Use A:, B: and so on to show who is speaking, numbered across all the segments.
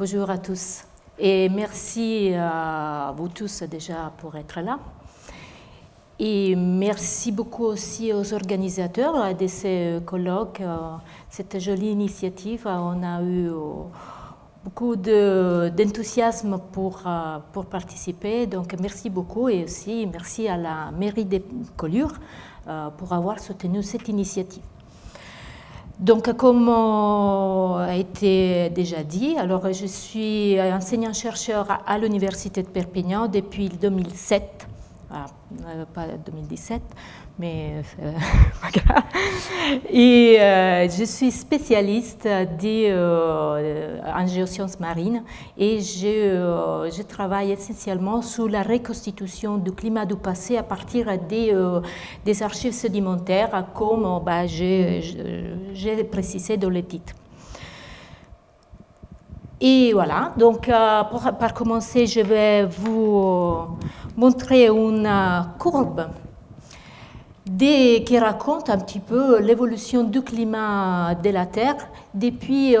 A: Bonjour à tous et merci à vous tous déjà pour être là. Et merci beaucoup aussi aux organisateurs de ces colloques, cette jolie initiative. On a eu beaucoup d'enthousiasme pour participer, donc merci beaucoup et aussi merci à la mairie de Collioure pour avoir soutenu cette initiative. Donc, comme a été déjà dit, alors je suis enseignant-chercheur à l'Université de Perpignan depuis 2007, pas 2017, mais pas grave. Et je suis spécialiste en géosciences marines et je travaille essentiellement sur la reconstitution du climat du passé à partir des archives sédimentaires, comme j'ai précisé dans le titre. Et voilà, donc pour commencer, je vais vous montrer une courbe qui raconte un petit peu l'évolution du climat de la Terre depuis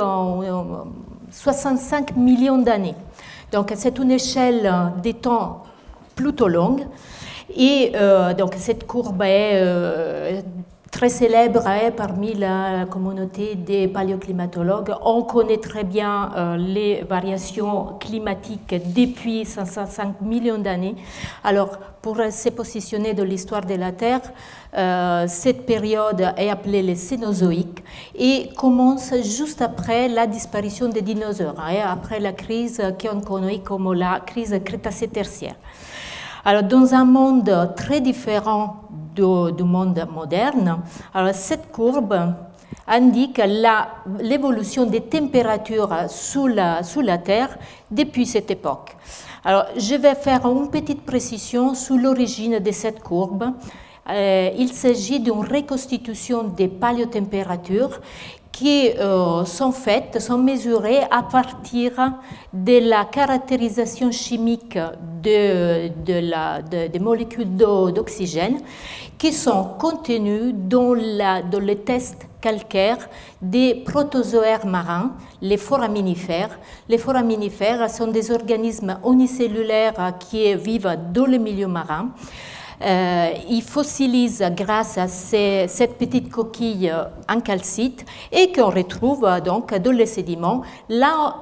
A: 65 millions d'années. Donc c'est une échelle de temps plutôt longue et donc cette courbe est très célèbre parmi la communauté des paléoclimatologues. On connaît très bien les variations climatiques depuis 105 millions d'années. Alors, pour se positionner dans l'histoire de la Terre, cette période est appelée le Cénozoïque et commence juste après la disparition des dinosaures, après la crise qu'on connaît comme la crise Crétacé-Tertiaire. Alors, dans un monde très différent du monde moderne, alors cette courbe indique l'évolution des températures sous la Terre depuis cette époque. Alors, je vais faire une petite précision sur l'origine de cette courbe. Il s'agit d'une reconstitution des paléotempératures qui sont mesurées à partir de la caractérisation chimique des molécules d'oxygène qui sont contenues dans les tests calcaires des protozoaires marins, les foraminifères. Les foraminifères sont des organismes unicellulaires qui vivent dans le milieu marin. Ils fossilisent grâce à cette petite coquille en calcite et qu'on retrouve donc dans les sédiments. Là,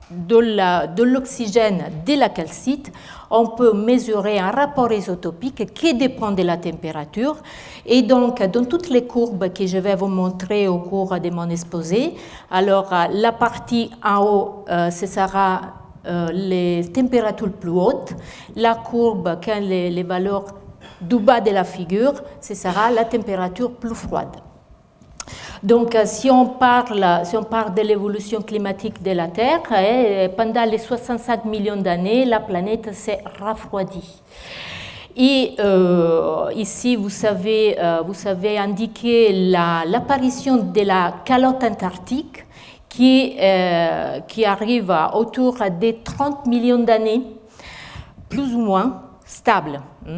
A: de l'oxygène de la calcite, on peut mesurer un rapport isotopique qui dépend de la température. Et donc, dans toutes les courbes que je vais vous montrer au cours de mon exposé, alors la partie en haut, ce sera les températures plus hautes. La courbe, quand les valeurs du bas de la figure, ce sera la température plus froide. Donc, si on parle de l'évolution climatique de la Terre, pendant les 65 millions d'années, la planète s'est refroidie. Et ici, vous savez indiquer l'apparition de la calotte antarctique qui arrive autour des 30 millions d'années, plus ou moins stable.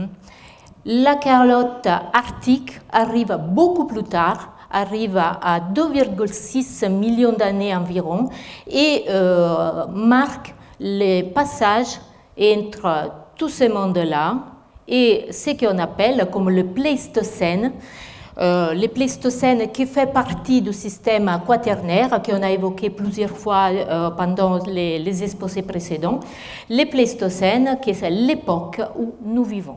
A: La calotte arctique arrive beaucoup plus tard, arrive à 2,6 millions d'années environ et marque le passage entre tous ces mondes-là et ce qu'on appelle comme le Pléistocène. Le Pléistocène qui fait partie du système quaternaire qu'on a évoqué plusieurs fois pendant les exposés précédents. Le Pléistocène qui est l'époque où nous vivons.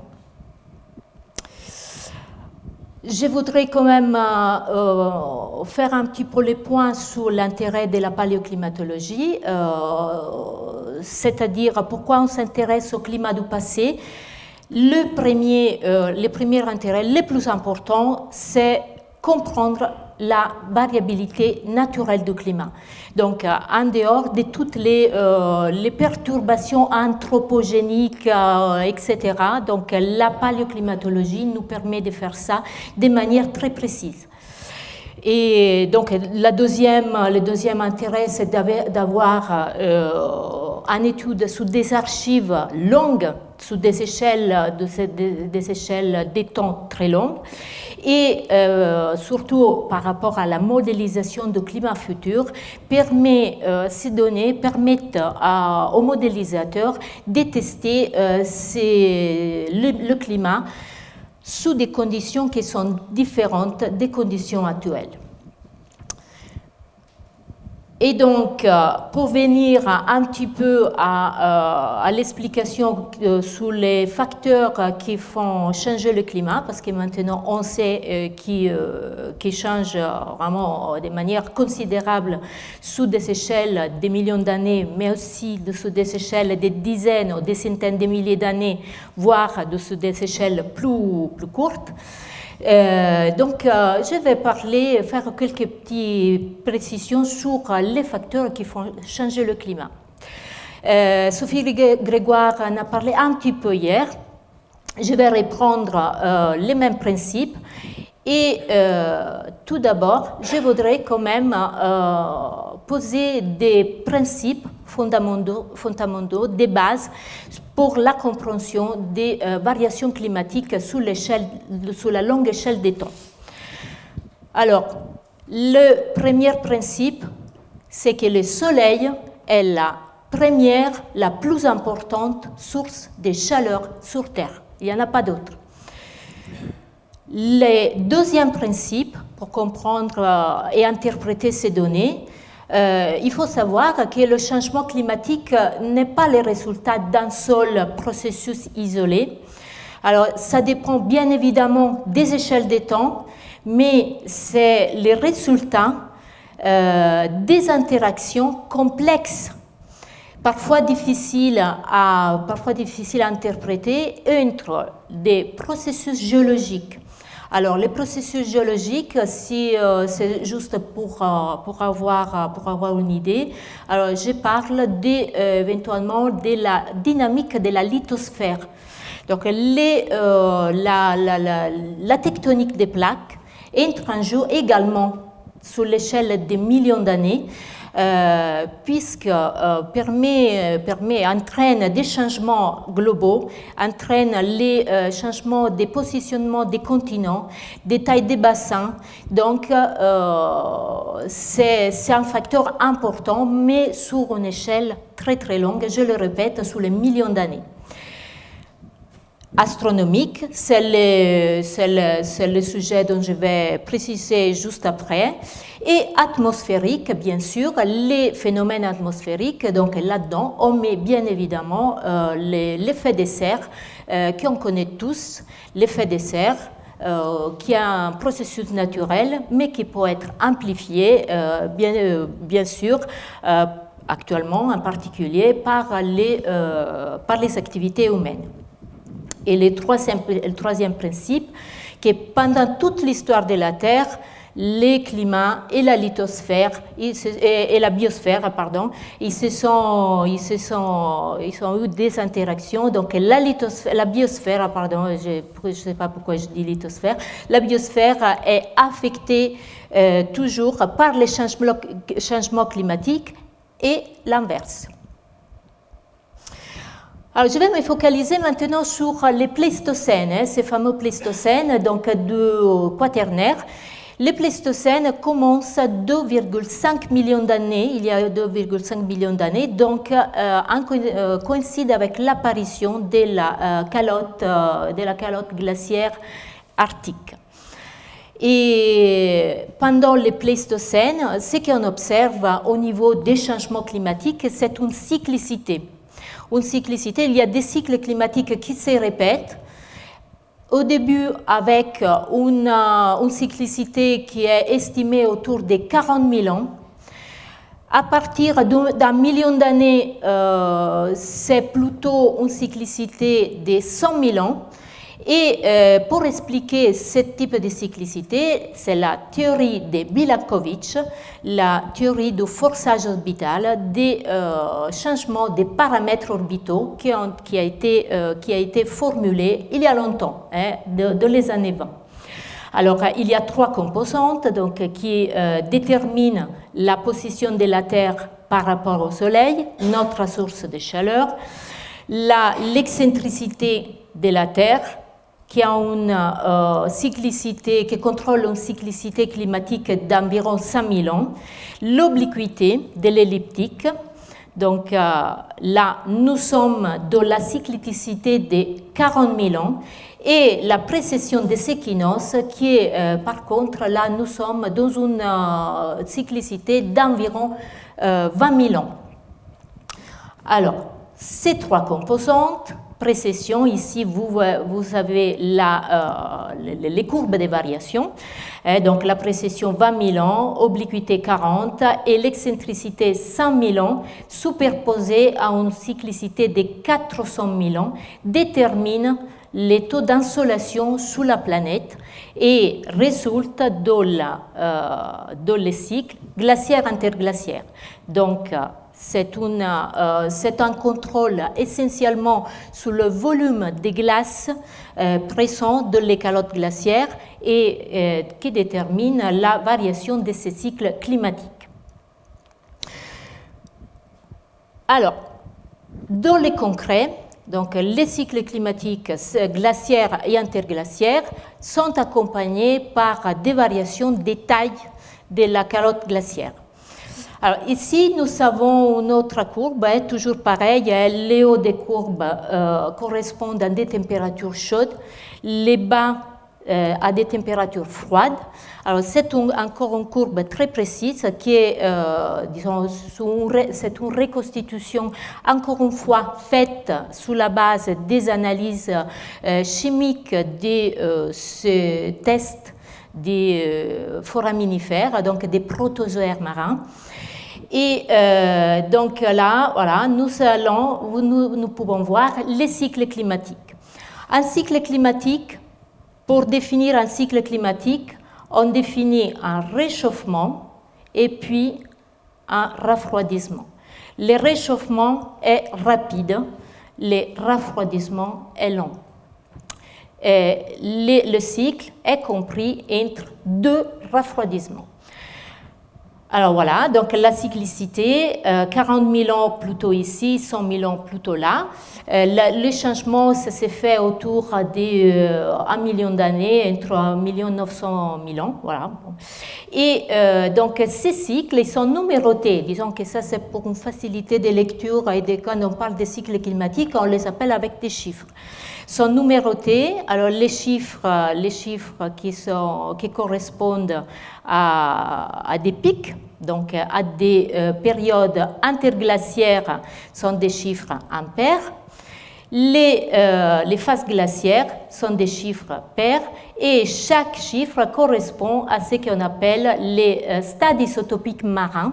A: Je voudrais quand même faire un petit peu le point sur l'intérêt de la paléoclimatologie, c'est-à-dire pourquoi on s'intéresse au climat du passé. Le premier intérêt, le plus important, c'est comprendre la variabilité naturelle du climat. Donc, en dehors de toutes les perturbations anthropogéniques, etc., donc la paléoclimatologie nous permet de faire ça de manière très précise. Et donc, le deuxième intérêt, c'est d'avoir en étude sous des archives longues, sous des échelles, des échelles de temps très longues, et surtout par rapport à la modélisation du climat futur, ces données permettent aux modélisateurs de tester le climat sous des conditions qui sont différentes des conditions actuelles. Et donc, pour venir un petit peu à l'explication sur les facteurs qui font changer le climat, parce que maintenant on sait qu'il change vraiment de manière considérable sous des échelles de millions d'années, mais aussi sous des échelles de dizaines ou des centaines de milliers d'années, voire sous des échelles plus courtes. Donc, je vais faire quelques petites précisions sur les facteurs qui font changer le climat. Sophie Grégoire en a parlé un petit peu hier. Je vais reprendre les mêmes principes. Et tout d'abord, je voudrais quand même poser des principes fondamentaux, des bases pour la compréhension des variations climatiques sur la longue échelle des temps. Alors, le premier principe, c'est que le Soleil est la première, la plus importante source de chaleur sur Terre. Il n'y en a pas d'autre. Le deuxième principe, pour comprendre et interpréter ces données, il faut savoir que le changement climatique n'est pas le résultat d'un seul processus isolé. Alors, ça dépend bien évidemment des échelles de temps, mais c'est le résultat des interactions complexes, parfois difficiles à interpréter, entre des processus géologiques. Alors, les processus géologiques, si c'est juste pour avoir une idée, alors je parle éventuellement de la dynamique de la lithosphère. Donc, la tectonique des plaques entre en jeu également sur l'échelle des millions d'années, puisque entraîne des changements globaux, entraîne les changements des positionnements des continents, des tailles des bassins. Donc, c'est un facteur important, mais sur une échelle très très longue, je le répète, sur les millions d'années. Astronomique, c'est le sujet dont je vais préciser juste après. Et atmosphérique, bien sûr, les phénomènes atmosphériques. Donc là-dedans, on met bien évidemment l'effet de serre qu'on connaît tous, l'effet de serre, qui est un processus naturel, mais qui peut être amplifié, bien sûr, actuellement en particulier par les activités humaines. Et le troisième principe, que pendant toute l'histoire de la Terre, les climats et la lithosphère et la biosphère, pardon, ils ont eu des interactions. Donc la biosphère, pardon, je ne sais pas pourquoi je dis lithosphère, la biosphère est affectée toujours par les changements climatiques et l'inverse. Alors, je vais me focaliser maintenant sur les Pléistocènes, ces fameux Pléistocènes, donc du Quaternaire. Les Pléistocènes commencent à 2,5 millions d'années, il y a 2,5 millions d'années, donc coïncide avec l'apparition de la calotte glaciaire arctique. Et pendant les Pléistocènes, ce qu'on observe au niveau des changements climatiques, c'est une cyclicité. Il y a des cycles climatiques qui se répètent. Au début, avec une cyclicité qui est estimée autour de 40 000 ans. À partir d'un million d'années, c'est plutôt une cyclicité de 100 000 ans. Et pour expliquer ce type de cyclicité, c'est la théorie de Milankovitch, la théorie du forçage orbital, des changements des paramètres orbitaux qui a été formulée il y a longtemps, dans les années 20. Alors, il y a trois composantes donc, qui déterminent la position de la Terre par rapport au Soleil, notre source de chaleur, l'excentricité de la Terre, qui a une cyclicité, qui contrôle une cyclicité climatique d'environ 5000 ans, l'obliquité de l'elliptique. Donc là, nous sommes dans la cyclicité de 40 000 ans, et la précession des équinoxes qui est, par contre, là, nous sommes dans une cyclicité d'environ 20 000 ans. Alors, ces trois composantes, précession, ici vous avez les courbes des variations, donc la précession 20 000 ans, obliquité 40 et l'excentricité 100 000 ans superposée à une cyclicité de 400 000 ans déterminent les taux d'insolation sous la planète et résulte dans le cycle glaciaire-interglaciaire. Donc, c'est un contrôle essentiellement sur le volume des glaces présents dans les calottes glaciaires et qui détermine la variation de ces cycles climatiques. Alors, dans le concret, donc les cycles climatiques glaciaires et interglaciaires sont accompagnés par des variations des tailles de la calotte glaciaire. Alors ici, nous avons une autre courbe, toujours pareil, les hauts des courbes correspondent à des températures chaudes, les bas à des températures froides. Alors c'est encore une courbe très précise qui est, disons, c'est une reconstitution, encore une fois, faite sous la base des analyses chimiques de ce test des foraminifères, donc des protozoaires marins. Et donc là, voilà, nous pouvons voir les cycles climatiques. Un cycle climatique, pour définir un cycle climatique, on définit un réchauffement et puis un refroidissement. Le réchauffement est rapide, le refroidissement est lent. Le cycle est compris entre deux refroidissements. Alors voilà, donc la cyclicité, 40 000 ans plutôt ici, 100 000 ans plutôt là. Le changement, ça s'est fait autour de 1 million d'années, entre 1 900 000 ans. Voilà. Et donc ces cycles, ils sont numérotés. Disons que ça, c'est pour une facilité de lecture et quand on parle des cycles climatiques, on les appelle avec des chiffres. Sont numérotés. Alors les chiffres qui correspondent à des pics, donc à des périodes interglaciaires, sont des chiffres impairs. Les phases glaciaires sont des chiffres pairs et chaque chiffre correspond à ce qu'on appelle les stades isotopiques marins,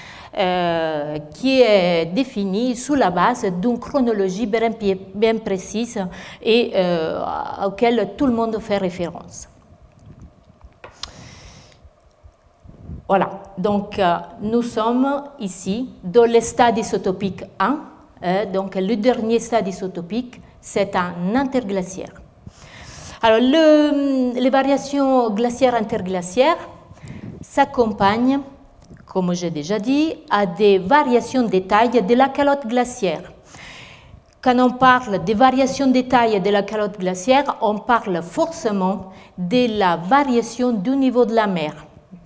A: qui est défini sous la base d'une chronologie bien précise et auquel tout le monde fait référence. Voilà, donc nous sommes ici dans le stade isotopique 1, donc le dernier stade isotopique, c'est un interglaciaire. Alors, les variations glaciaires-interglaciaires s'accompagnent, comme j'ai déjà dit, à des variations de taille de la calotte glaciaire. Quand on parle des variations de taille de la calotte glaciaire, on parle forcément de la variation du niveau de la mer.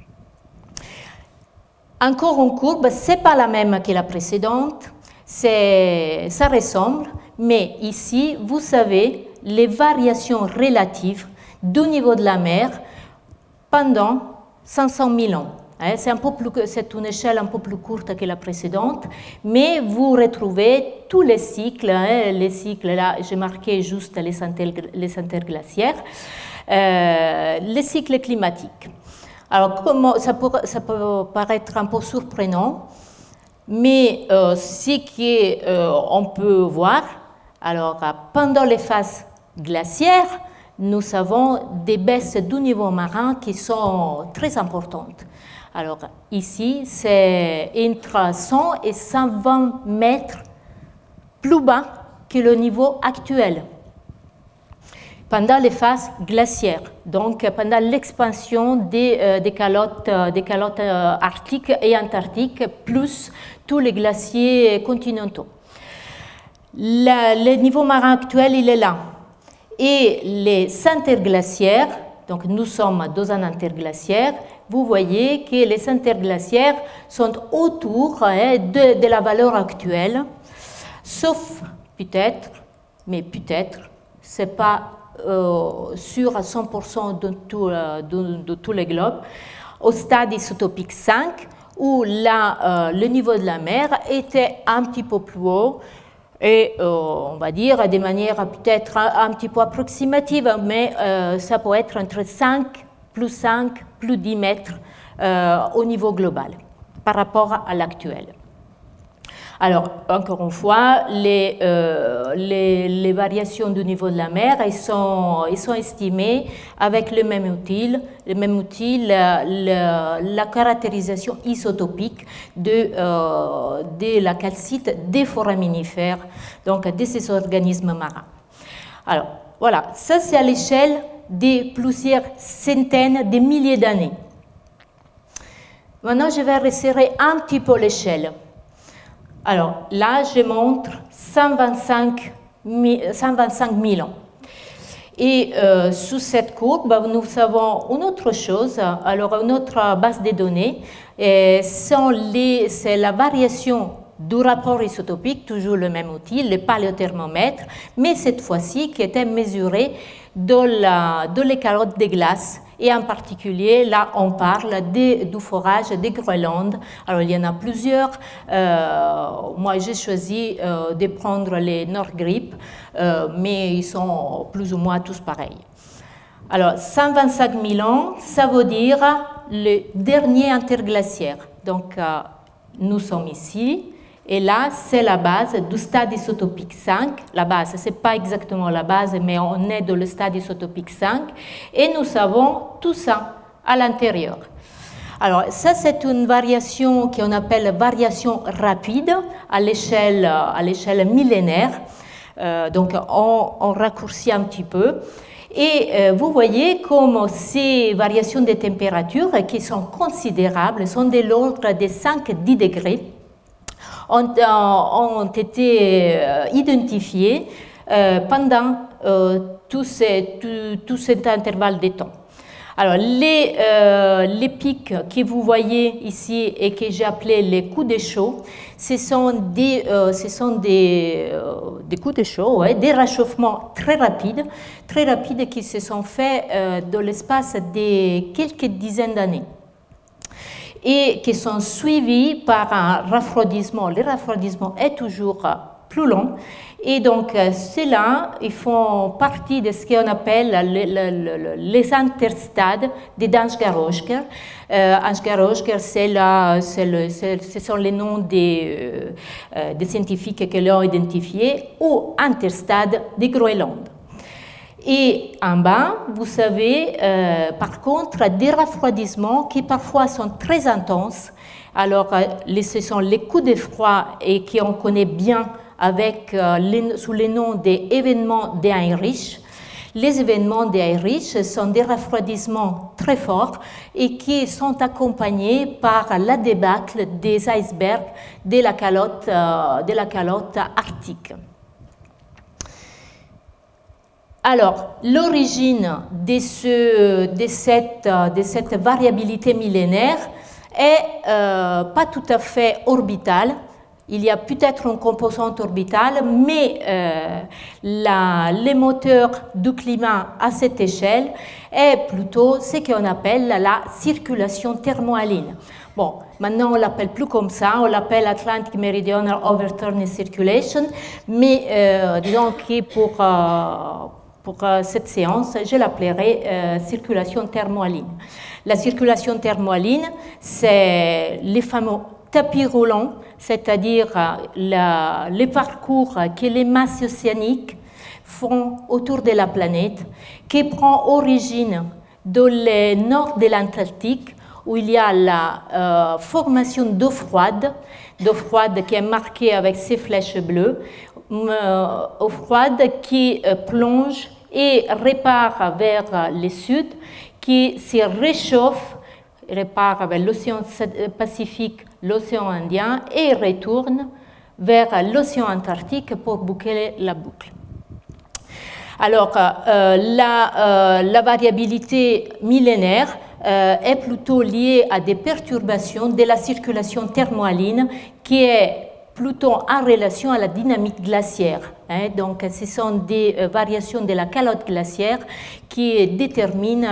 A: Encore une courbe, ce n'est pas la même que la précédente, ça ressemble, mais ici, vous savez les variations relatives du niveau de la mer pendant 500 000 ans. C'est une échelle un peu plus courte que la précédente, mais vous retrouvez tous les cycles. Les cycles, là, j'ai marqué juste les interglaciaires, les cycles climatiques. Alors, ça peut paraître un peu surprenant, mais ce qu'on peut voir, alors pendant les phases glaciaires, nous avons des baisses du niveau marin qui sont très importantes. Alors ici, c'est entre 100 et 120 mètres plus bas que le niveau actuel. pendant les phases glaciaires, donc pendant l'expansion des calottes arctiques et antarctiques, plus tous les glaciers continentaux. Le niveau marin actuel, il est là. Et les interglaciaires, donc nous sommes dans un interglaciaire, vous voyez que les interglaciaires sont autour de la valeur actuelle, sauf peut-être, mais peut-être, ce n'est pas sûr à 100% de tous les globes, au stade isotopique 5, où le niveau de la mer était un petit peu plus haut, et on va dire de manière peut-être un petit peu approximative, mais ça peut être entre 5 plus 10 mètres au niveau global par rapport à l'actuel. Alors, encore une fois, les variations du niveau de la mer, ils sont estimées avec le même outil, la caractérisation isotopique de la calcite des foraminifères, donc de ces organismes marins. Alors, voilà, ça c'est à l'échelle de plusieurs centaines de milliers d'années. Maintenant, je vais resserrer un petit peu l'échelle. Alors là, je montre 125 000 ans. Et sous cette courbe, nous avons une autre chose, alors une autre base de données, c'est la variation du rapport isotopique, toujours le même outil, le paléothermomètre, mais cette fois-ci qui était mesuré dans les calottes de glace. Et en particulier, là, on parle du forage des Groenland. Alors, il y en a plusieurs. Moi, j'ai choisi de prendre les Nordgrip, mais ils sont plus ou moins tous pareils. Alors, 125 000 ans, ça veut dire le dernier interglaciaire. Donc, nous sommes ici. Et là, c'est la base du stade isotopique 5. La base, ce n'est pas exactement la base, mais on est dans le stade isotopique 5. Et nous avons tout ça à l'intérieur. Alors, ça, c'est une variation qu'on appelle variation rapide à l'échelle millénaire. Donc, on raccourcit un petit peu. Et vous voyez comme ces variations de température, qui sont considérables, sont de l'ordre de 5-10 degrés, ont été identifiés pendant tout cet intervalle de temps. Alors, les pics que vous voyez ici et que j'ai appelés les coups de chaud, ce sont des coups de chaud, ouais, des réchauffements très rapides qui se sont faits dans l'espace de quelques dizaines d'années, et qui sont suivis par un refroidissement. Le refroidissement est toujours plus long. Et donc, ceux-là, ils font partie de ce qu'on appelle les interstades de Dansgaard-Oeschger. Dansgaard-Oeschger, ce sont les noms des scientifiques qui l'ont identifié, ou interstades de Groenland. Et en bas, vous avez par contre des refroidissements qui parfois sont très intenses. Alors, ce sont les coups de froid et qu'on connaît bien sous le nom des événements de Heinrich. Les événements de Heinrich sont des refroidissements très forts et qui sont accompagnés par la débâcle des icebergs de la calotte arctique. Alors, l'origine de cette variabilité millénaire est pas tout à fait orbitale. Il y a peut-être une composante orbitale, mais les moteurs du climat à cette échelle est plutôt ce qu'on appelle la circulation thermohaline. Bon, maintenant on ne l'appelle plus comme ça, on l'appelle Atlantic Meridional Overturning Circulation, mais disons que pour cette séance, je l'appellerai circulation thermohaline. La circulation thermohaline, c'est les fameux tapis roulants, c'est-à-dire les parcours que les masses océaniques font autour de la planète, qui prend origine dans le nord de l'Antarctique, où il y a la formation d'eau froide qui est marquée avec ces flèches bleues, eau froide qui plonge et repart vers le sud, qui se réchauffe, repart vers l'océan Pacifique, l'océan Indien et retourne vers l'océan Antarctique pour boucler la boucle. Alors, la variabilité millénaire est plutôt liée à des perturbations de la circulation thermohaline qui est plutôt en relation à la dynamique glaciaire. Donc, ce sont des variations de la calotte glaciaire qui déterminent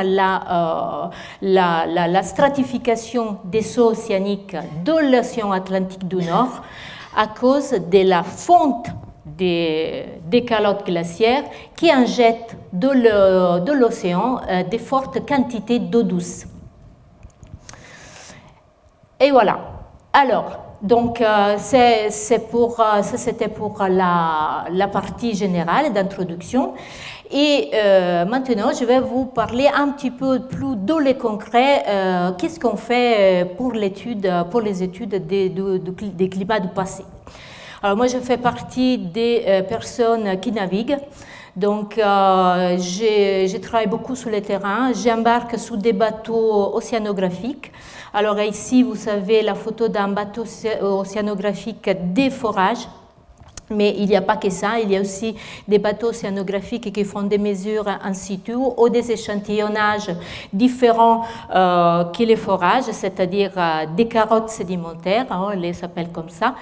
A: la stratification des eaux océaniques dans l'océan Atlantique du Nord à cause de la fonte des calottes glaciaires qui injectent de l'océan de fortes quantités d'eau douce. Et voilà. Alors, donc, c'était pour la partie générale d'introduction. Et maintenant, je vais vous parler un petit peu plus dans les concrets. Qu'est-ce qu'on fait pour les études des climats du passé? Alors moi, je fais partie des personnes qui naviguent. Donc, je travaille beaucoup sur le terrain. J'embarque sur des bateaux océanographiques. Alors ici, vous savez la photo d'un bateau océanographique des forages. Mais il n'y a pas que ça, il y a aussi des bateaux océanographiques qui font des mesures in situ ou des échantillonnages différents que les forages, c'est-à-dire des carottes sédimentaires, on les appelle comme ça.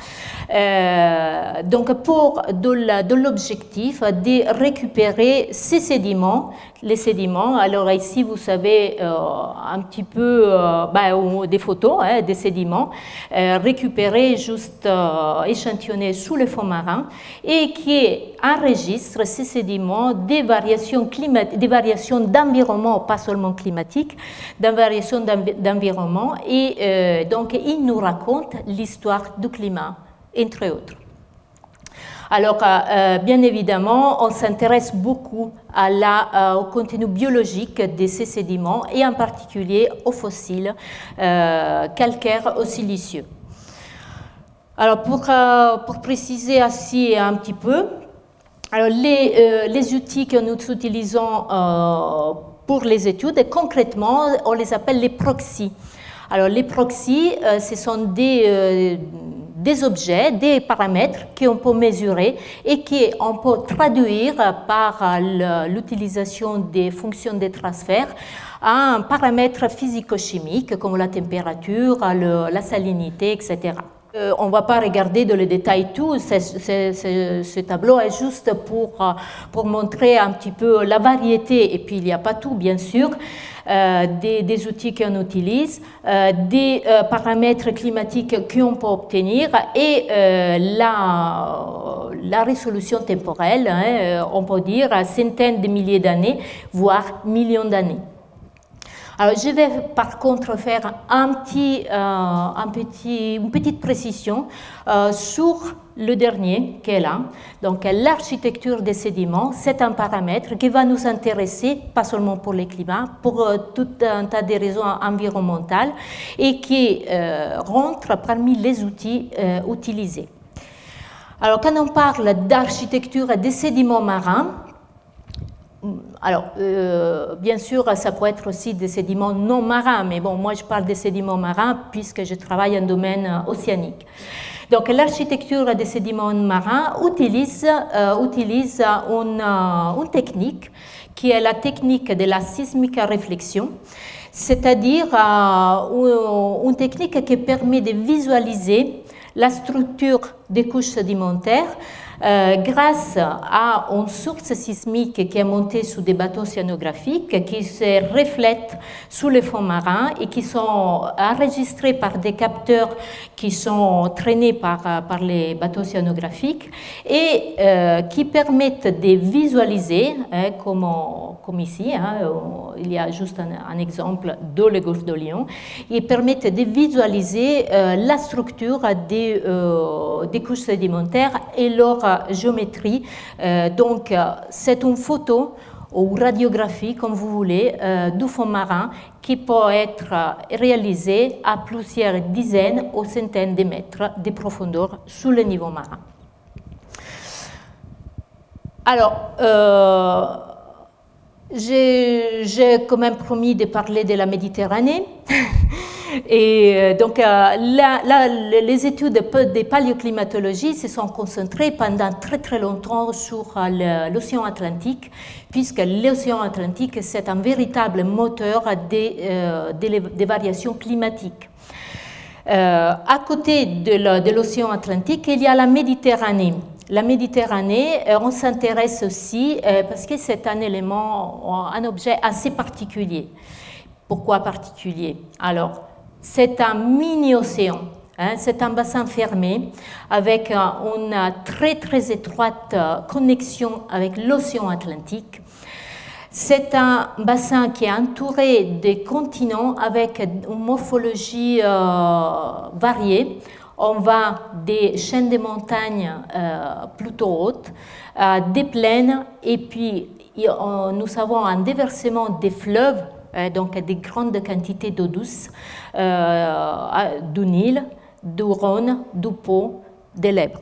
A: Donc, de l'objectif de récupérer ces sédiments, les sédiments. Alors ici, vous savez un petit peu des photos des sédiments récupérés, juste échantillonnés sous le fond marin, et qui enregistre ces sédiments des variations d'environnement, pas seulement climatiques, des variations d'environnement, et donc il nous raconte l'histoire du climat, entre autres. Alors, bien évidemment, on s'intéresse beaucoup au contenu biologique de ces sédiments et en particulier aux fossiles calcaires ou siliceux. Alors, pour préciser ainsi un petit peu, alors les outils que nous utilisons pour les études, et concrètement, on les appelle les proxys. Alors, les proxys, ce sont des objets, des paramètres qu'on peut mesurer et qu'on peut traduire par l'utilisation des fonctions de transfert à un paramètre physico-chimique comme la température, la salinité, etc. On ne va pas regarder dans le détail tout, ce tableau est juste pour montrer un petit peu la variété, et puis il n'y a pas tout bien sûr, des outils qu'on utilise, des paramètres climatiques qu'on peut obtenir et la résolution temporelle, on peut dire à centaines de milliers d'années, voire millions d'années. Alors, je vais par contre faire une petite précision sur le dernier qui est là. Donc, l'architecture des sédiments, c'est un paramètre qui va nous intéresser, pas seulement pour les climats, pour tout un tas de raisons environnementales et qui rentre parmi les outils utilisés. Alors, quand on parle d'architecture des sédiments marins, alors, bien sûr, ça peut être aussi des sédiments non marins, mais bon, moi je parle des sédiments marins puisque je travaille en domaine océanique. Donc, l'architecture des sédiments marins utilise une technique qui est la technique de la sismique réflexion, c'est-à-dire une technique qui permet de visualiser la structure des couches sédimentaires grâce à une source sismique qui est montée sous des bateaux océanographiques qui se reflètent sous les fonds marins et qui sont enregistrés par des capteurs qui sont traînés par les bateaux océanographiques et qui permettent de visualiser, comme ici, il y a juste un exemple dans le golfe de Lion, ils permettent de visualiser la structure des couches sédimentaires et leur géométrie. Donc, c'est une photo ou radiographie, comme vous voulez, du fond marin qui peut être réalisée à plusieurs dizaines ou centaines de mètres de profondeur sous le niveau marin. Alors, J'ai quand même promis de parler de la Méditerranée. Et donc, les études de paléoclimatologie se sont concentrées pendant très longtemps sur l'océan Atlantique, puisque l'océan Atlantique, c'est un véritable moteur des variations climatiques. À côté de l'océan Atlantique, il y a la Méditerranée. La Méditerranée, on s'intéresse aussi parce que c'est un élément, un objet assez particulier. Pourquoi particulier? Alors, c'est un mini-océan, hein, c'est un bassin fermé avec une très étroite connexion avec l'océan Atlantique. C'est un bassin qui est entouré des continents avec une morphologie variée. On va des chaînes de montagnes plutôt hautes, des plaines, et puis nous avons un déversement des fleuves, donc des grandes quantités d'eau douce, du Nil, du Rhône, du Pô, de l'Èbre.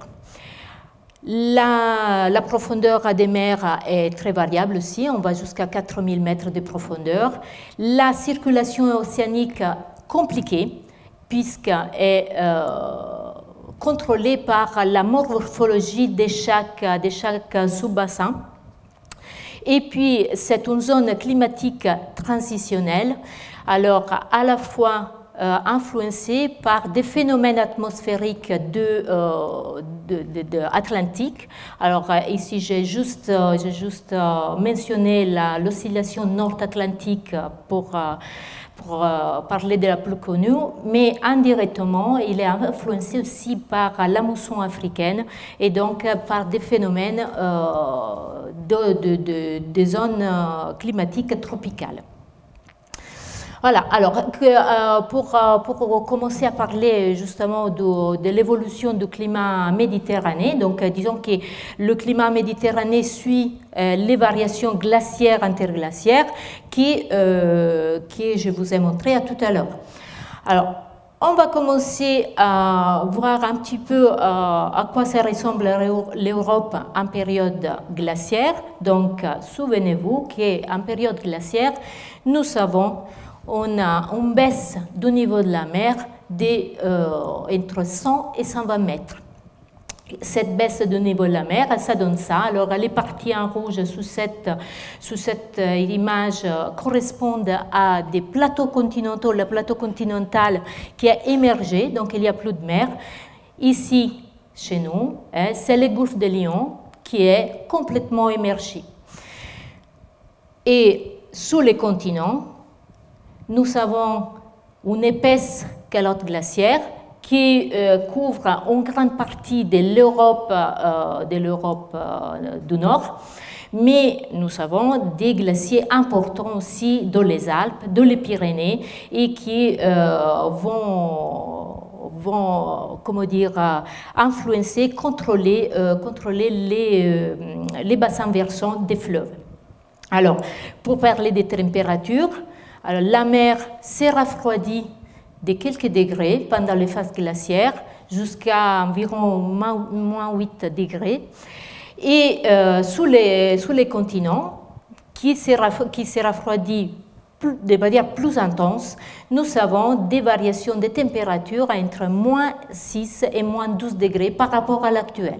A: La profondeur des mers est très variable aussi, on va jusqu'à 4000 mètres de profondeur. La circulation océanique compliquée, puisqu'elle est contrôlée par la morphologie de chaque sous-bassin. Et puis, c'est une zone climatique transitionnelle, alors à la fois influencée par des phénomènes atmosphériques atlantiques. Alors ici, j'ai juste mentionné l'oscillation nord-atlantique pour parler de la plus connue, mais indirectement, il est influencé aussi par la mousson africaine et donc par des phénomènes de zones climatiques tropicales. Voilà, alors pour commencer à parler justement de l'évolution du climat méditerranéen, donc disons que le climat méditerranéen suit les variations glaciaires interglaciaires qui je vous ai montré tout à l'heure. Alors, on va commencer à voir un petit peu à quoi ça ressemble l'Europe en période glaciaire. Donc, souvenez-vous qu'en période glaciaire, nous avons on a une baisse du niveau de la mer entre 100 et 120 mètres. Cette baisse du niveau de la mer, ça donne ça. Alors, les parties en rouge sous cette image correspondent à des plateaux continentaux, le plateau continental qui a émergé, donc il n'y a plus de mer. Ici, chez nous, c'est le golfe de Lion qui est complètement émergé. Et sous les continents, nous avons une épaisse calotte glaciaire qui couvre une grande partie de l'Europe du Nord, mais nous avons des glaciers importants aussi dans les Alpes, dans les Pyrénées, et qui vont comment dire, influencer, contrôler les bassins versants des fleuves. Alors, pour parler des températures, alors, la mer s'est refroidie de quelques degrés pendant les phases glaciaires jusqu'à environ moins 8 degrés. Et sous les continents, qui s'est refroidi de manière plus intense, nous avons des variations de température entre moins 6 et moins 12 degrés par rapport à l'actuel.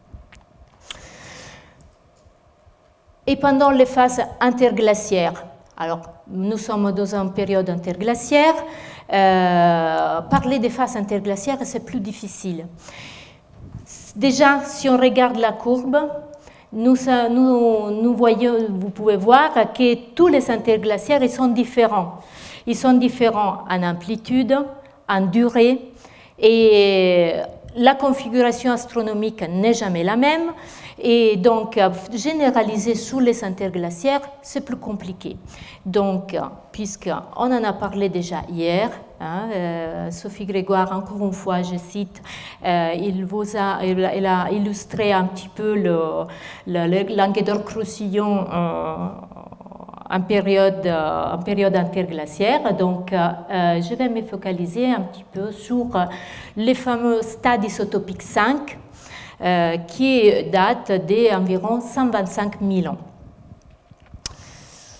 A: Et pendant les phases interglaciaires, alors, nous sommes dans une période interglaciaire. Parler des phases interglaciaires, c'est plus difficile. Déjà, si on regarde la courbe, nous voyons, vous pouvez voir que tous les interglaciaires ils sont différents. Ils sont différents en amplitude, en durée, et la configuration astronomique n'est jamais la même. Et donc, généraliser sous les interglaciaires, c'est plus compliqué. Donc, puisqu'on en a parlé déjà hier, Sophie Grégoire, encore une fois, je cite, elle a illustré un petit peu le Languedoc-Roussillon en période interglaciaire. Donc, je vais me focaliser un petit peu sur les fameux stades isotopiques 5, qui date d'environ 125 000 ans.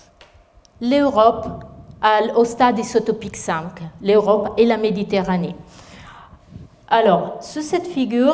A: l'Europe au stade isotopique 5, l'Europe et la Méditerranée. Alors, sur cette figure,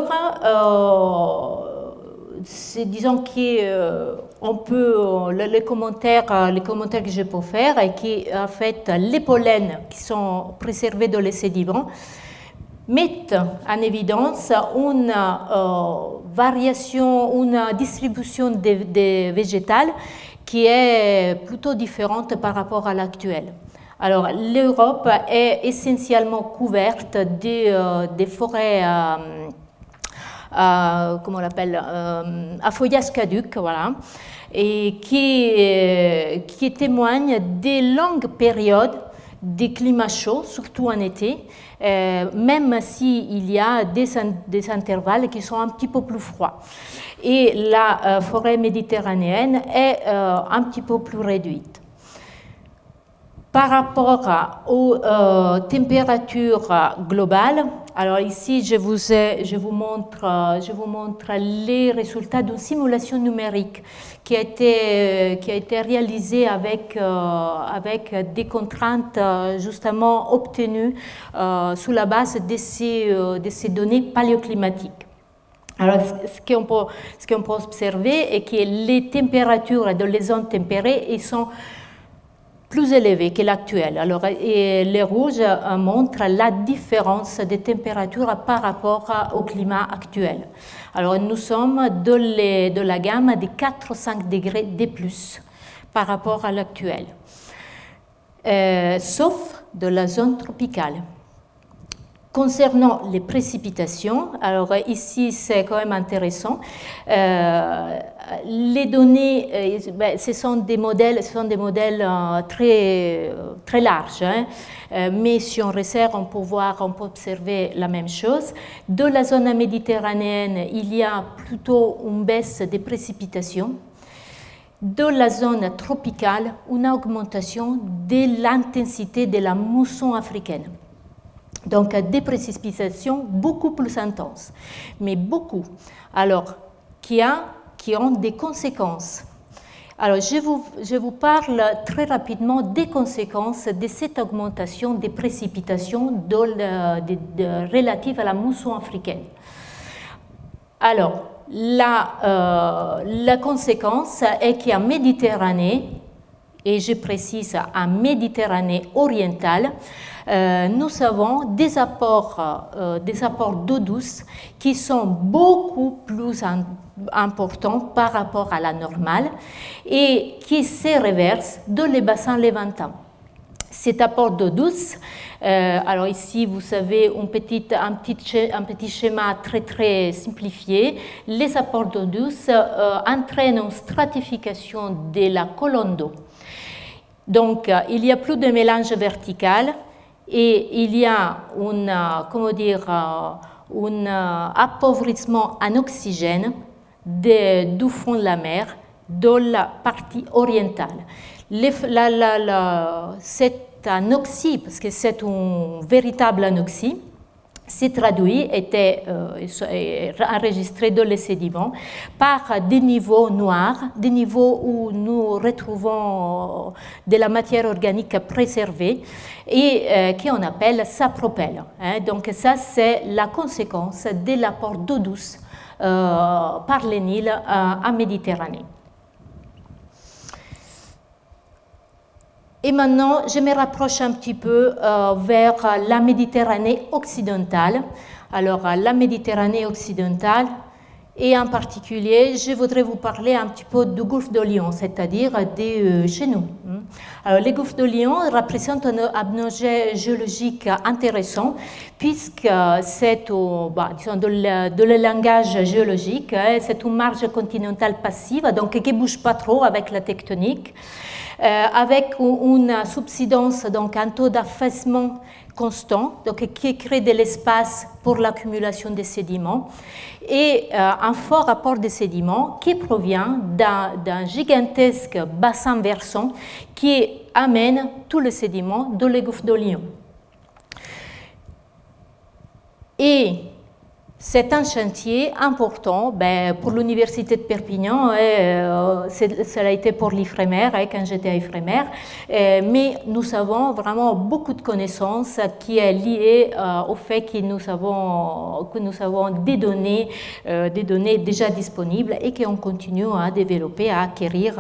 A: disons qu'on peut, les commentaires que je peux faire, et qui, en fait, les pollens qui sont préservés dans les sédiments, mettent en évidence une variation, une distribution des végétales qui est plutôt différente par rapport à l'actuelle. Alors, l'Europe est essentiellement couverte des forêts, comment on l'appelle, à feuillage caduc, voilà, et qui témoignent des longues périodes de climat chaud, surtout en été, même s'il y a des intervalles qui sont un petit peu plus froids. Et la forêt méditerranéenne est un petit peu plus réduite. Par rapport aux températures globales, alors ici je vous montre les résultats d'une simulation numérique qui a été réalisée avec des contraintes justement obtenues sous la base de ces données paléoclimatiques. Alors, ce qu'on peut observer est que les températures dans les zones tempérées sont plus élevées que l'actuelle. Alors, les rouges montrent la différence des températures par rapport au climat actuel. Alors, nous sommes de la gamme de 4 ou 5 degrés de plus par rapport à l'actuel, sauf de la zone tropicale. Concernant les précipitations, alors ici c'est quand même intéressant. Les données, ce sont des modèles très larges, hein, mais si on resserre, on peut observer la même chose. Dans la zone méditerranéenne, il y a plutôt une baisse des précipitations. Dans la zone tropicale, une augmentation de l'intensité de la mousson africaine. Donc, des précipitations beaucoup plus intenses, mais beaucoup, alors, qui ont des conséquences. Alors, je vous parle très rapidement des conséquences de cette augmentation des précipitations relatives à la mousson africaine. Alors, la conséquence est qu'en Méditerranée, et je précise en Méditerranée orientale, nous avons des apports d'eau douce qui sont beaucoup plus importants par rapport à la normale et qui se reversent dans les bassins levantins. Cet apport d'eau douce, alors ici vous avez un petit schéma très simplifié. Les apports d'eau douce entraînent une stratification de la colonne d'eau. Donc il y a plus de mélange vertical et il y a un appauvrissement en oxygène du fond de la mer dans la partie orientale. Cette anoxie, parce que c'est une véritable anoxie, s'est traduit, était enregistré dans les sédiments par des niveaux noirs, des niveaux où nous retrouvons de la matière organique préservée et qu'on appelle sapropel. Hein. Donc ça, c'est la conséquence de l'apport d'eau douce par les Nils en Méditerranée. Et maintenant, je me rapproche un petit peu vers la Méditerranée occidentale. Alors, la Méditerranée occidentale, et en particulier, je voudrais vous parler un petit peu du golfe de Lion, c'est-à-dire de chez nous. Alors, le golfe de Lion représente un objet géologique intéressant, puisque c'est, disons, dans le langage géologique, c'est une marge continentale passive, donc qui ne bouge pas trop avec la tectonique. Avec une subsidence, donc un taux d'affaissement constant, donc qui crée de l'espace pour l'accumulation des sédiments, et un fort apport de sédiments qui provient d'un gigantesque bassin versant qui amène tous les sédiments dans le golfe de Lion. Et C'est un chantier important pour l'Université de Perpignan, cela a été pour l'Ifremer, quand j'étais à Ifremer, mais nous avons vraiment beaucoup de connaissances qui est liée au fait que nous avons des données déjà disponibles et qu'on continue à développer, à acquérir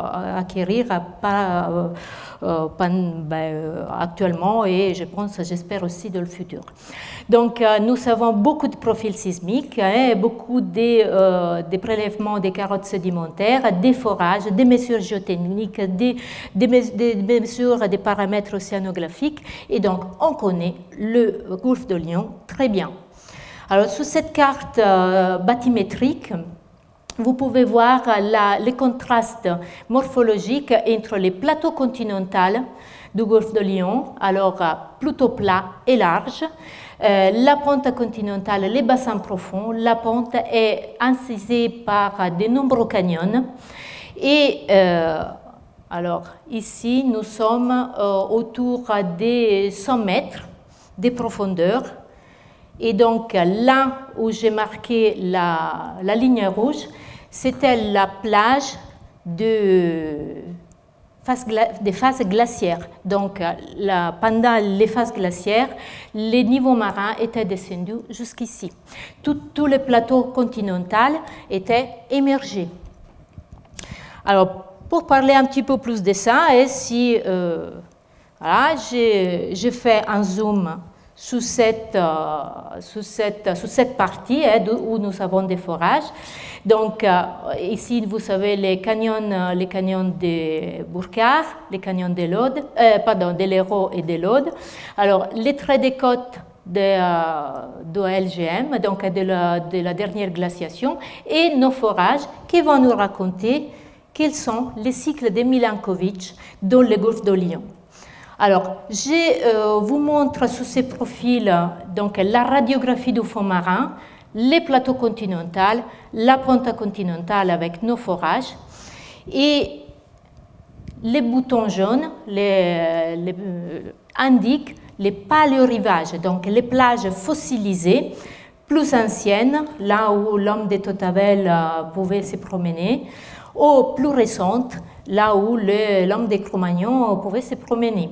A: actuellement et j'espère aussi dans le futur. Donc nous avons beaucoup de profils sismiques, beaucoup de prélèvements des carottes sédimentaires, des forages, des mesures géotechniques, des mesures des paramètres océanographiques et donc on connaît le golfe de Lion très bien. Alors sous cette carte bathymétrique, vous pouvez voir les contrastes morphologiques entre les plateaux continentaux du golfe de Lion, alors plutôt plat et large, la pente continentale, les bassins profonds, la pente est incisée par de nombreux canyons et alors ici nous sommes autour des 100 mètres de profondeur et donc là où j'ai marqué la ligne rouge, c'était la plage des phases glaciaires. Donc, pendant les phases glaciaires, les niveaux marins étaient descendus jusqu'ici. Tous les plateaux continentaux étaient émergés. Alors, pour parler un petit peu plus de ça, voilà, j'ai fait un zoom sous cette partie où nous avons des forages. Donc ici, vous savez, les canyons de Burkard, les canyons de l'Aude, de l'Hérault et de l'Aude. Alors, les traits des côtes de LGM, donc de la dernière glaciation, et nos forages qui vont nous raconter quels sont les cycles de Milankovitch dans le golfe de Lion. Alors, je vous montre sous ces profils donc, la radiographie du fond marin, les plateaux continentaux, la pente continentale avec nos forages et les boutons jaunes indiquent les paléorivages, donc les plages fossilisées plus anciennes, là où l'homme de Totavel pouvait se promener, ou plus récentes, là où l'homme de Cro-Magnon pouvait se promener.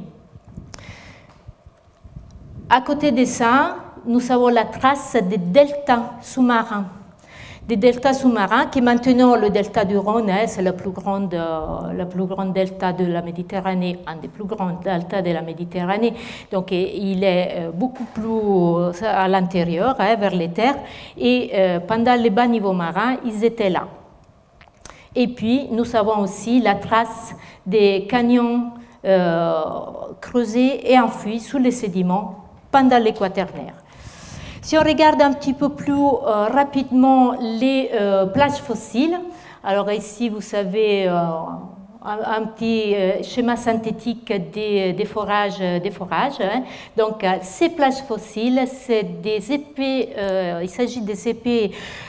A: À côté de ça, nous avons la trace des deltas sous-marins. Des deltas sous-marins qui maintenant, le delta du Rhône, c'est la plus grande delta de la Méditerranée, un des plus grands deltas de la Méditerranée. Donc il est beaucoup plus à l'intérieur, vers les terres. Et pendant les bas niveaux marins, ils étaient là. Et puis, nous avons aussi la trace des canyons creusés et enfouis sous les sédiments pendant le Quaternaire. Si on regarde un petit peu plus rapidement les plages fossiles, alors ici, vous savez, un petit schéma synthétique des forages. Donc, ces plages fossiles, c'est des épais, il s'agit des épais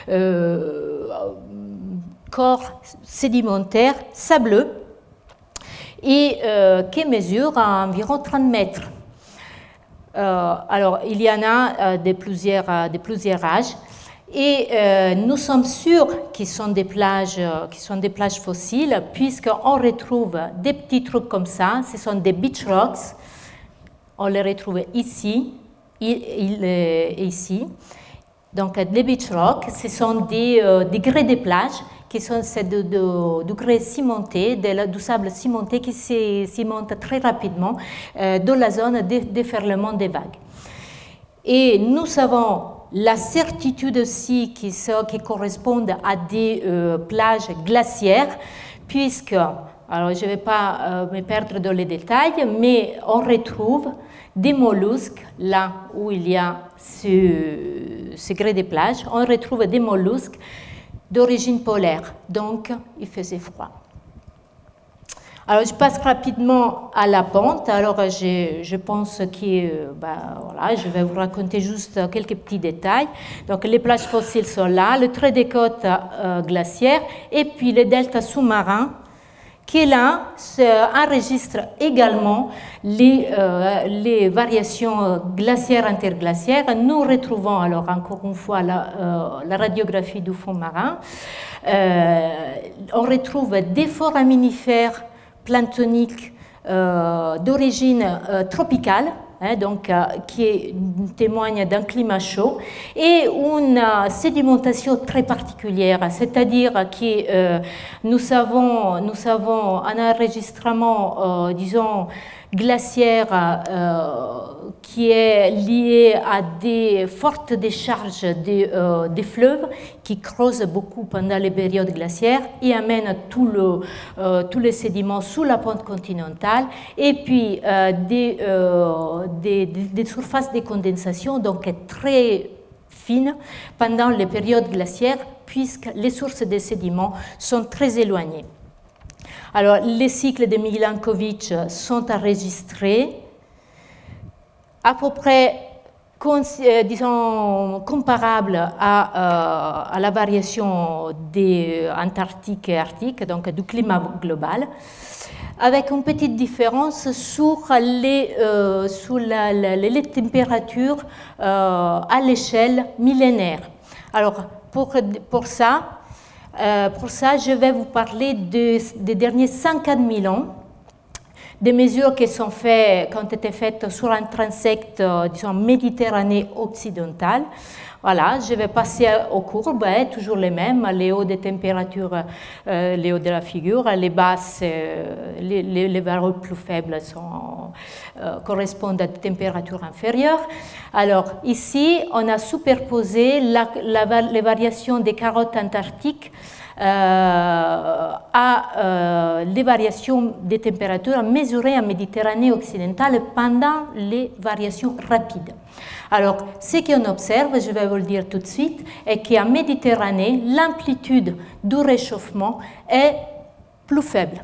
A: corps sédimentaires sableux et qui mesurent environ 30 mètres. Alors, il y en a de plusieurs âges et nous sommes sûrs qu'ils sont des plages fossiles puisqu'on retrouve des petits trucs comme ça, ce sont des beach rocks, on les retrouve ici et ici. Donc, les beach rocks, ce sont des grès de plage qui sont du grès cimenté, du sable cimenté qui se cimente très rapidement dans la zone de déferlement des vagues. Et nous avons la certitude aussi qui correspondent à des plages glaciaires, puisque, alors je ne vais pas me perdre dans les détails, mais on retrouve des mollusques, là où il y a ce grès de plage, on retrouve des mollusques d'origine polaire, donc il faisait froid. Alors je passe rapidement à la pente, alors je pense que voilà, je vais vous raconter juste quelques petits détails. Donc les plages fossiles sont là, le trait des côtes glaciaires et puis les deltas sous-marins qui là enregistre également les variations glaciaires interglaciaires. Nous retrouvons alors encore une fois la radiographie du fond marin. On retrouve des foraminifères planctoniques d'origine tropicale, donc, qui témoigne d'un climat chaud, et une sédimentation très particulière, c'est-à-dire que nous avons un enregistrement, disons, glaciaire qui est lié à des fortes décharges des fleuves qui creusent beaucoup pendant les périodes glaciaires et amènent tous les sédiments sous la pente continentale, et puis des surfaces de condensation donc très fines pendant les périodes glaciaires, puisque les sources des sédiments sont très éloignées. Alors, les cycles de Milankovitch sont enregistrés à peu près, disons, comparables à la variation des Antarctique et Arctique, donc du climat global, avec une petite différence sur les températures à l'échelle millénaire. Alors, pour ça, je vais vous parler des derniers 54 000 ans, des mesures qui ont été faites sur un transect, disons, Méditerranée occidentale. Voilà, je vais passer aux courbes, toujours les mêmes, les hauts des températures, les hauts de la figure, les basses, les valeurs plus faibles correspondent à des températures inférieures. Alors ici, on a superposé les variations des carottes antarctiques à les variations des températures mesurées en Méditerranée occidentale pendant les variations rapides. Alors, ce qu'on observe, je vais vous le dire tout de suite, est qu'en Méditerranée, l'amplitude du réchauffement est plus faible.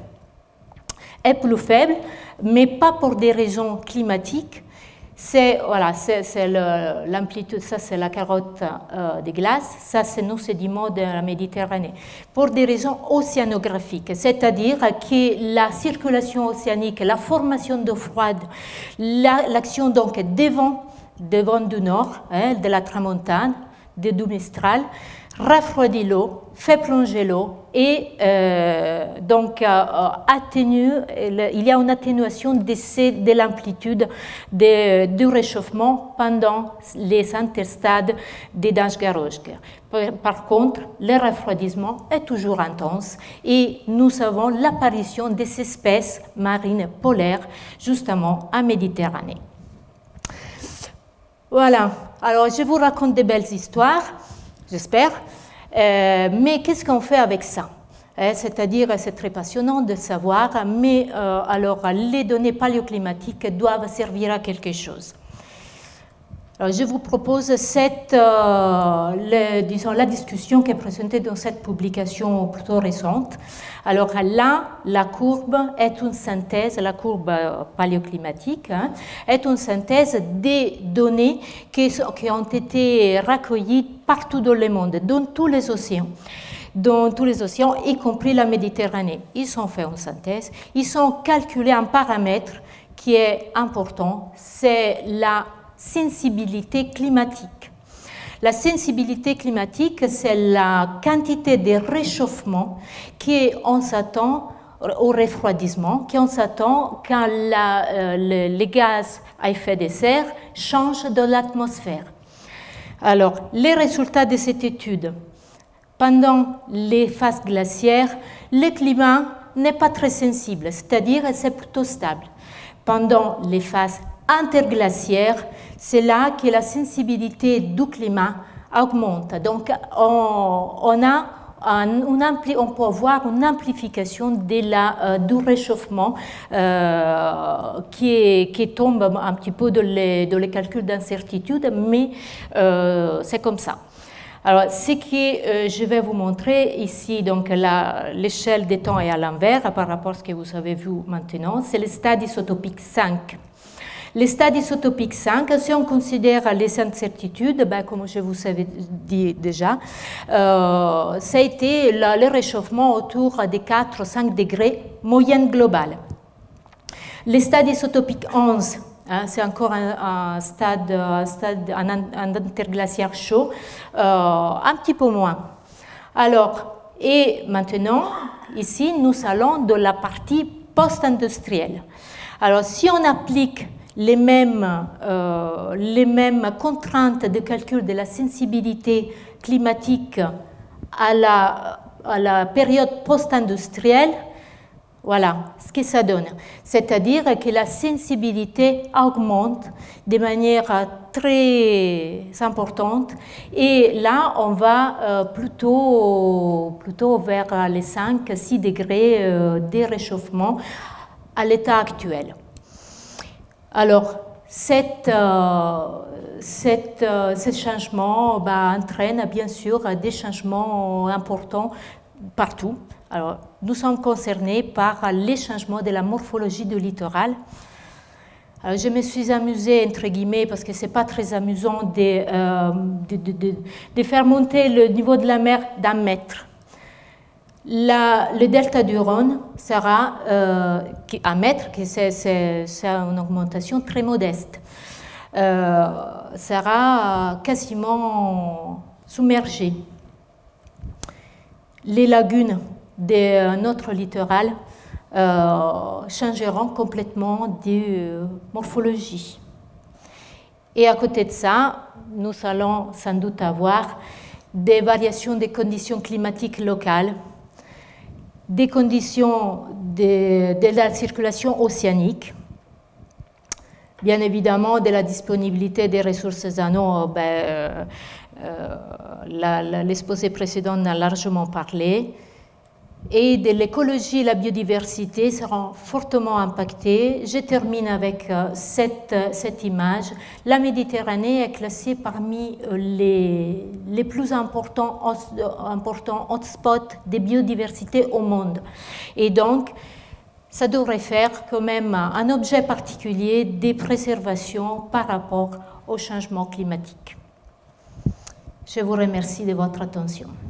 A: Mais pas pour des raisons climatiques. Voilà, c'est l'amplitude, ça c'est la carotte des glaces, ça c'est nos sédiments de la Méditerranée. Pour des raisons océanographiques, c'est-à-dire que la circulation océanique, la formation d'eau froide, l'action donc des vents du nord, de la tramontane, du mistral, refroidit l'eau, fait plonger l'eau et donc atténue, il y a une atténuation de l'amplitude du réchauffement pendant les interstades des Dange-Garoshka. Par contre, le refroidissement est toujours intense et nous avons l'apparition des espèces marines polaires justement en Méditerranée. Voilà, alors je vous raconte des belles histoires, j'espère, mais qu'est-ce qu'on fait avec ça? C'est-à-dire, c'est très passionnant de savoir, mais alors les données paléoclimatiques doivent servir à quelque chose. Alors, je vous propose disons, la discussion qui est présentée dans cette publication plutôt récente. Alors là, la courbe est une synthèse, la courbe paléoclimatique, est une synthèse des données qui ont été recueillies partout dans le monde, dans tous les océans. Y compris la Méditerranée. Ils ont fait une synthèse, ils ont calculé un paramètre qui est important, c'est la sensibilité climatique. La sensibilité climatique, c'est la quantité de réchauffement qu'on s'attend au refroidissement, qu'on s'attend quand les gaz à effet de serre changent dans l'atmosphère. Alors, les résultats de cette étude, pendant les phases glaciaires, le climat n'est pas très sensible, c'est-à-dire c'est plutôt stable. Pendant les phases interglaciaires, c'est là que la sensibilité du climat augmente. Donc, on peut avoir une amplification du réchauffement qui tombe un petit peu dans les calculs d'incertitude, mais c'est comme ça. Alors, ce que je vais vous montrer ici, donc l'échelle des temps est à l'envers par rapport à ce que vous avez vu maintenant, c'est le stade isotopique 5. Les stades isotopiques 5, si on considère les incertitudes, ben, comme je vous avais dit déjà, ça a été le réchauffement autour des 4-5 degrés moyenne globale. Les stades isotopiques 11, hein, c'est encore un stade un interglaciaire chaud, un petit peu moins. Alors, et maintenant, ici, nous allons de la partie post-industrielle. Alors, si on applique les mêmes contraintes de calcul de la sensibilité climatique à la période post-industrielle, voilà ce que ça donne. C'est-à-dire que la sensibilité augmente de manière très importante et là, on va plutôt vers les 5-6 degrés de réchauffement à l'état actuel. Alors, ce changement entraîne bien sûr des changements importants partout. Alors, nous sommes concernés par les changements de la morphologie du littoral. Alors, je me suis amusée, entre guillemets, parce que ce n'est pas très amusant de faire monter le niveau de la mer d'1 mètre. Le delta du Rhône sera, 1 mètre, c'est une augmentation très modeste, sera quasiment submergé. Les lagunes de notre littoral changeront complètement de morphologie. Et à côté de ça, nous allons sans doute avoir des variations des conditions climatiques locales, des conditions de la circulation océanique, bien évidemment de la disponibilité des ressources en eau. L'exposé précédent en a largement parlé, et de l'écologie et la biodiversité seront fortement impactées. Je termine avec cette image. La Méditerranée est classée parmi les plus importants hotspots de biodiversité au monde. Et donc, ça devrait faire quand même un objet particulier de préservation par rapport au changement climatique. Je vous remercie de votre attention.